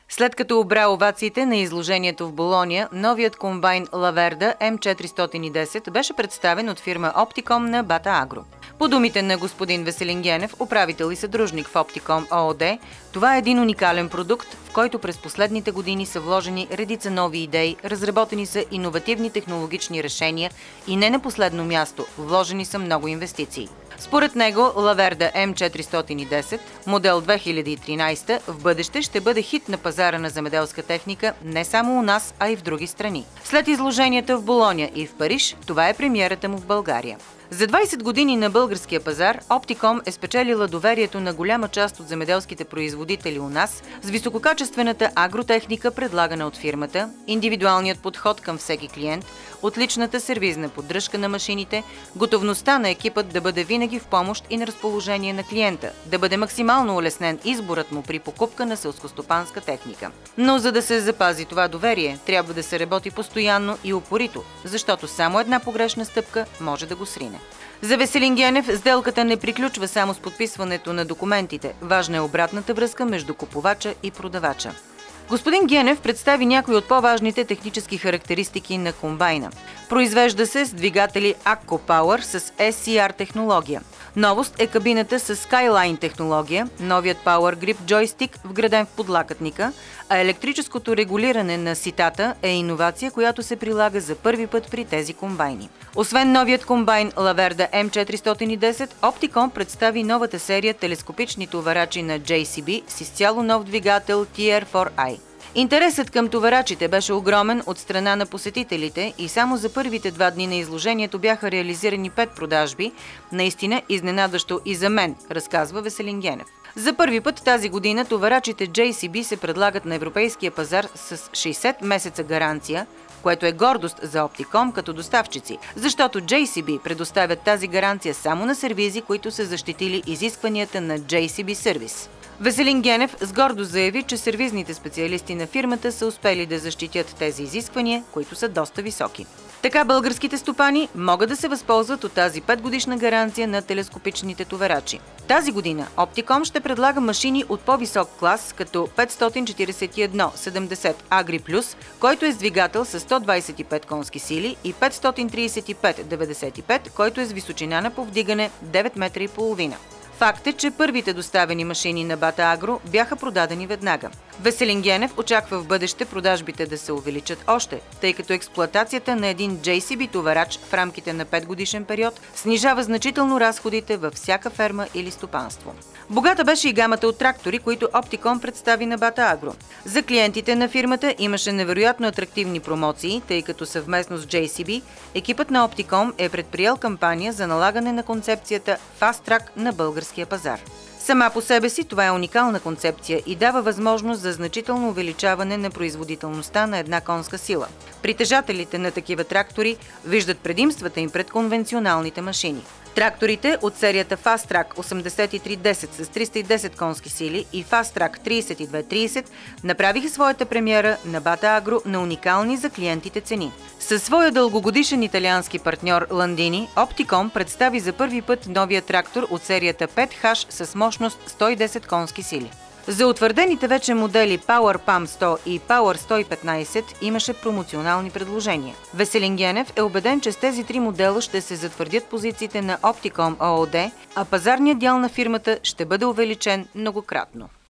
След като обра овациите на изложението в Болония, новият комбайн Лаверда М410 беше представен от фирма Оптиком на Бата Агро. По думите на господин Веселин Генев, управител и съдружник в Оптиком ООД, това е един уникален продукт, в който през последните години са вложени редица нови идеи, разработени са иновативни технологични решения и не на последно място, вложени са много инвестиции. Според него, Лаверда М410, модел 2013, в бъдеще ще бъде хит на пазара на земеделска техника не само у нас, а и в други страни. След изложенията в Болония и в Париж, това е премиерата му в България. За 20 години на българския пазар Оптиком е спечелила доверието на голяма част от земеделските производители у нас с висококачествената агротехника, предлагана от фирмата, индивидуалният подход към всеки клиент, отличната сервизна поддръжка на машините, готовността на екипът да бъде винаги в помощ и на разположение на клиента, да бъде максимално улеснен изборът му при покупка на селскостопанска техника. Но за да се запази това доверие, трябва да се работи постоянно и упорито, защото само една погрешна стъпка може да го срине. За Веселин Генев сделката не приключва само с подписването на документите. Важна е обратната връзка между купувача и продавача. Господин Генев представи някои от по-важните технически характеристики на комбайна. Произвежда се с двигатели Akko Power с SCR технология. Новост е кабината с Skyline технология, новият Power Grip джойстик, вграден в подлакътника, а електрическото регулиране на ситата е иновация, която се прилага за първи път при тези комбайни. Освен новият комбайн Лаверда М410, Оптиком представи новата серия телескопични товарачи на JCB с изцяло нов двигател TR4i. Интересът към товарачите беше огромен от страна на посетителите и само за първите 2 дни на изложението бяха реализирани 5 продажби, наистина изненадващо и за мен, разказва Веселин Генев. За първи път тази година товарачите JCB се предлагат на европейския пазар с 60 месеца гаранция, което е гордост за Оптиком като доставчици, защото JCB предоставят тази гаранция само на сервизи, които са защитили изискванията на JCB сервис. Веселин Генев с гордост заяви, че сервизните специалисти на фирмата са успели да защитят тези изисквания, които са доста високи. Така българските стопани могат да се възползват от тази 5-годишна гаранция на телескопичните товарачи. Тази година Оптиком ще предлага машини от по-висок клас, като 541-70 Agri Plus, който е с двигател с 125 конски сили, и 535-95, който е с височина на повдигане 9,5 метра. Факт е, че първите доставени машини на Бата Агро бяха продадени веднага. Веселин Генев очаква в бъдеще продажбите да се увеличат още, тъй като експлоатацията на един JCB товарач в рамките на 5-годишен период снижава значително разходите във всяка ферма или стопанство. Богата беше и гамата от трактори, които Оптиком представи на Бата Агро. За клиентите на фирмата имаше невероятно атрактивни промоции, тъй като съвместно с JCB екипът на Оптиком е предприел кампания за налагане на концепцията Fast Track на българския пазар. Сама по себе си това е уникална концепция и дава възможност за значително увеличаване на производителността на една конска сила. Притежателите на такива трактори виждат предимствата им пред конвенционалните машини. Тракторите от серията Fast Track 8310 с 310 конски сили и Fast Track 3230 направиха своята премиера на Бата Агро на уникални за клиентите цени. Със своя дългогодишен италиански партньор Landini, Оптиком представи за първи път новия трактор от серията 5H с мощност 110 конски сили. За утвърдените вече модели Power PAM 100 и Power 115 имаше промоционални предложения. Веселин Генев е убеден, че с тези 3 модела ще се затвърдят позициите на Оптиком ООД, а пазарният дял на фирмата ще бъде увеличен многократно.